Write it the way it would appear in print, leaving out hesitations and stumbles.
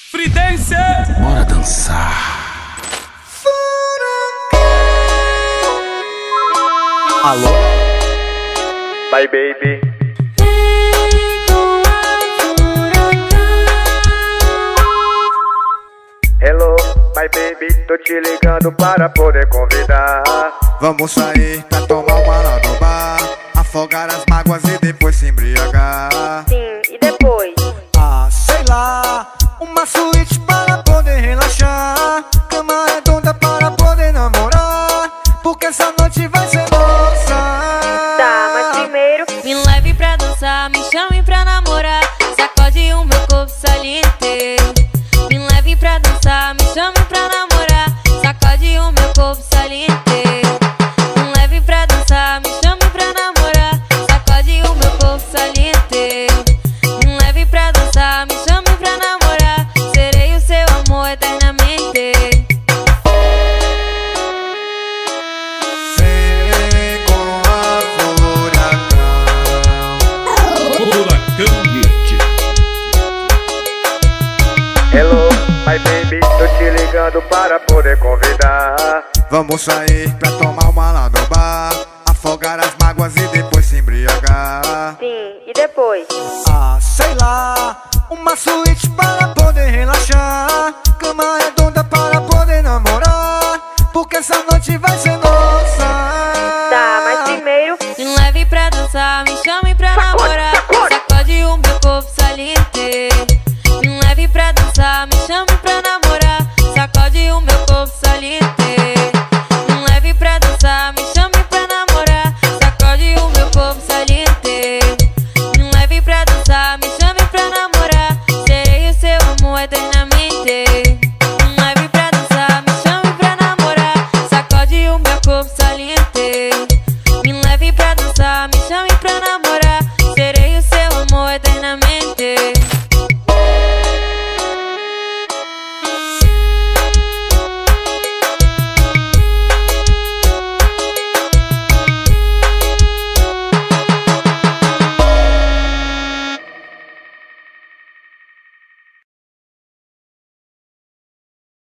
Fridência! Bora dançar. Alô? Bye, baby. Hello, my baby, tô te ligando para poder convidar. Vamos sair pra tomar uma lá no bar, afogar as mágoas e depois se embriagar. Sim, e depois? Ah, sei lá, uma suíte para poder relaxar, cama redonda para poder namorar, porque essa noite vai ser nossa. Tá, mas primeiro me leve pra dançar, me chame pra namorar, sacode o meu corpo saliente. Me leve pra dançar, me chame pra namorar, sacode o meu corpo saliente. Me leve pra dançar, me chame pra namorar, sacode o meu corpo saliente. Me leve pra dançar, me chame pra namorar, serei o seu amor eternamente. Vem com a Furacão Hit. Hello, my baby, tô te ligando para poder convidar. Vamos sair pra tomar uma lá no bar, afogar as mágoas e depois se embriagar. sim, e depois? Ah, sei lá, uma suíte para poder relaxar, cama redonda para poder namorar, porque essa noite vai ser nossa. Tá, mas primeiro Me leve pra dançar, me chame pra namorar, sacode o meu corpo saliente. Me leve pra dançar, me chame pra namorar, sacode o meu corpo saliente. Me leve pra dançar, me chame pra namorar, sacode o meu corpo saliente. Me leve pra dançar, me chame pra namorar, serei o seu amor eternamente. Me leve pra dançar, me chame pra namorar, sacode o meu corpo saliente. Me leve pra dançar, me chame pra namorar,